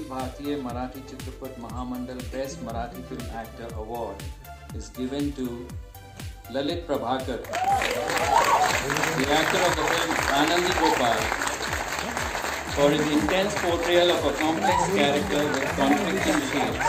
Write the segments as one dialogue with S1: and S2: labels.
S1: Bharatiya Marathi Chitrapat Mahamandal Best Marathi Film Actor Award is given to Lalit Prabhakar, the actor of the film Anandi Gopal, for his intense portrayal of a complex character with conflicting shades.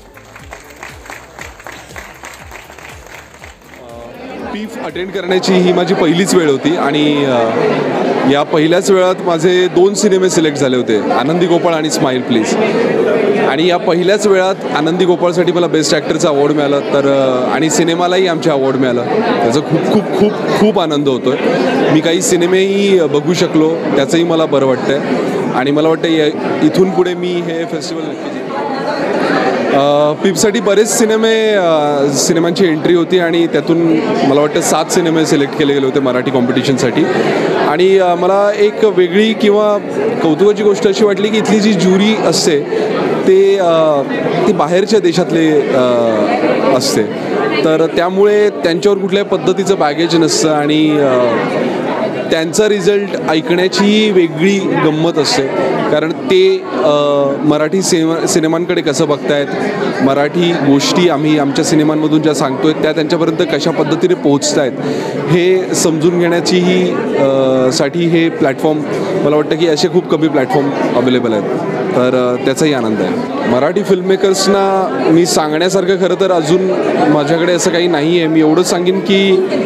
S2: पीफ attend करण्याची ही माझी पहिलीच वेळ होती आणि या पहिल्याच वेळात माझे 2 सिनेमे सिलेक्ट झाले होते, आनंदी गोपाळ आणि स्माईल प्लीज. आणि या पहिल्याच वेळात आनंदी गोपाळसाठी मला बेस्ट ॲक्टरचा अवॉर्ड मिळाला, तर आणि सिनेमालाही आमचे अवॉर्ड मिळालं. त्याचा खूप खूप खूप खूप आनंद होतो आहे. मी काही सिनेमेही बघू शकलो, त्याचंही मला बरं वाटतं आहे. आणि मला वाटतं इथून पुढे मी हे फेस्टिवल नक्की पीफसाठी बरेच सिनेमांची एंट्री होती आणि त्यातून मला वाटतं 7 सिनेमे सिलेक्ट केले गेले होते मराठी कॉम्पिटिशनसाठी. आणि मला एक वेगळी किंवा कौतुकाची गोष्ट अशी वाटली की इथली जी ज्युरी असते ते बाहेरच्या देशातले असते, तर त्यामुळे त्यांच्यावर कुठल्याही पद्धतीचं बॅगेज नसतं आणि त्यांचा रिझल्ट ऐकण्याची वेगळी गंमत असते. कारण ते मराठी सिनेमांकडे कसं बघतायत, मराठी गोष्टी आम्ही आमच्या सिनेमांमधून ज्या सांगतोय त्या त्यांच्यापर्यंत कशा पद्धतीने पोहोचत आहेत हे समजून घेण्याचीही साठी हे प्लॅटफॉर्म, मला वाटतं की असे खूप कमी प्लॅटफॉर्म अवेलेबल आहेत, तर त्याचाही आनंद आहे. मराठी फिल्ममेकर्सना मी सांगण्यासारखं खरं तर अजून माझ्याकडे असं काही नाही आहे. मी एवढंच सांगेन की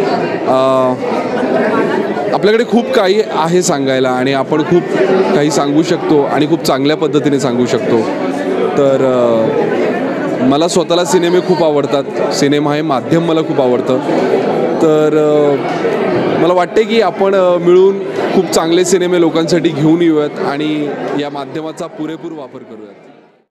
S2: आपल्याकडे खूप काही आहे सांगायला आणि आपण खूप काही सांगू शकतो आणि खूप चांगल्या पद्धतीने सांगू शकतो. तर मला स्वतःला सिनेमे खूप आवडतात, सिनेमा हे माध्यम मला खूप आवडतं. तर मला वाटते की आपण मिळून खूप चांगले सिनेमे लोकांसाठी घेऊन येऊयात आणि या माध्यमाचा पुरेपूर वापर करूयात.